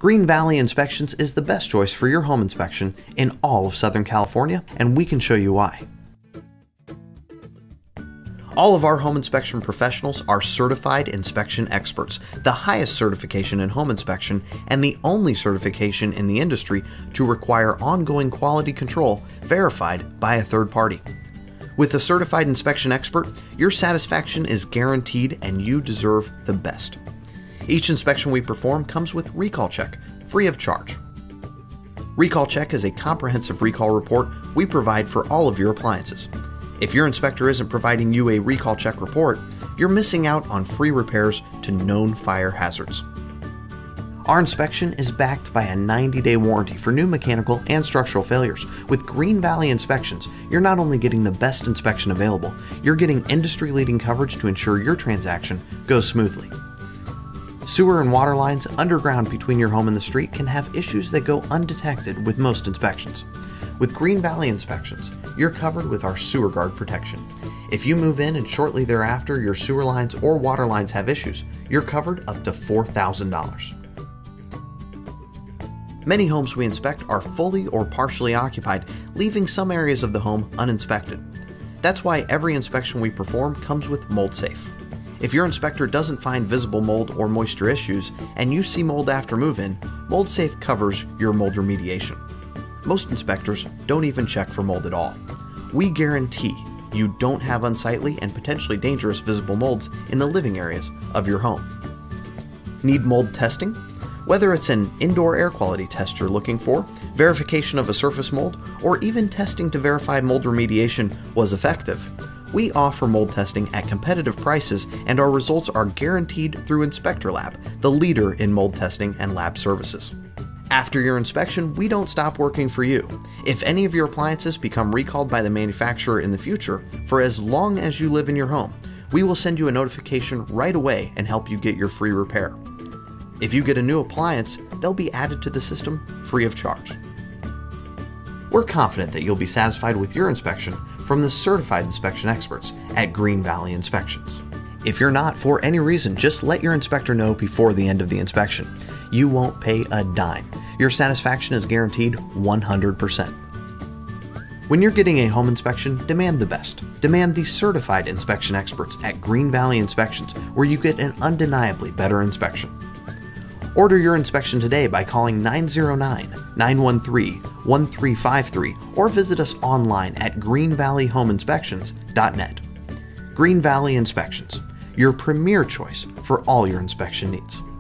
Green Valley Inspections is the best choice for your home inspection in all of Southern California, and we can show you why. All of our home inspection professionals are certified inspection experts, the highest certification in home inspection and the only certification in the industry to require ongoing quality control verified by a third party. With a certified inspection expert, your satisfaction is guaranteed and you deserve the best. Each inspection we perform comes with Recall Check, free of charge. Recall Check is a comprehensive recall report we provide for all of your appliances. If your inspector isn't providing you a Recall Check report, you're missing out on free repairs to known fire hazards. Our inspection is backed by a 90-day warranty for new mechanical and structural failures. With Green Valley Inspections, you're not only getting the best inspection available, you're getting industry-leading coverage to ensure your transaction goes smoothly. Sewer and water lines underground between your home and the street can have issues that go undetected with most inspections. With Green Valley Inspections, you're covered with our Sewer Guard protection. If you move in and shortly thereafter your sewer lines or water lines have issues, you're covered up to $4,000. Many homes we inspect are fully or partially occupied, leaving some areas of the home uninspected. That's why every inspection we perform comes with Mold Safe. If your inspector doesn't find visible mold or moisture issues, and you see mold after move-in, Mold Safe covers your mold remediation. Most inspectors don't even check for mold at all. We guarantee you don't have unsightly and potentially dangerous visible molds in the living areas of your home. Need mold testing? Whether it's an indoor air quality test you're looking for, verification of a surface mold, or even testing to verify mold remediation was effective, we offer mold testing at competitive prices, and our results are guaranteed through Inspector Lab, the leader in mold testing and lab services. After your inspection, we don't stop working for you. If any of your appliances become recalled by the manufacturer in the future, for as long as you live in your home, we will send you a notification right away and help you get your free repair. If you get a new appliance, they'll be added to the system free of charge. We're confident that you'll be satisfied with your inspection from the certified inspection experts at Green Valley Inspections. If you're not, for any reason, just let your inspector know before the end of the inspection. You won't pay a dime. Your satisfaction is guaranteed 100%. When you're getting a home inspection, demand the best. Demand the certified inspection experts at Green Valley Inspections, where you get an undeniably better inspection. Order your inspection today by calling 909-913-1353 or visit us online at greenvalleyhomeinspections.net. Green Valley Inspections, your premier choice for all your inspection needs.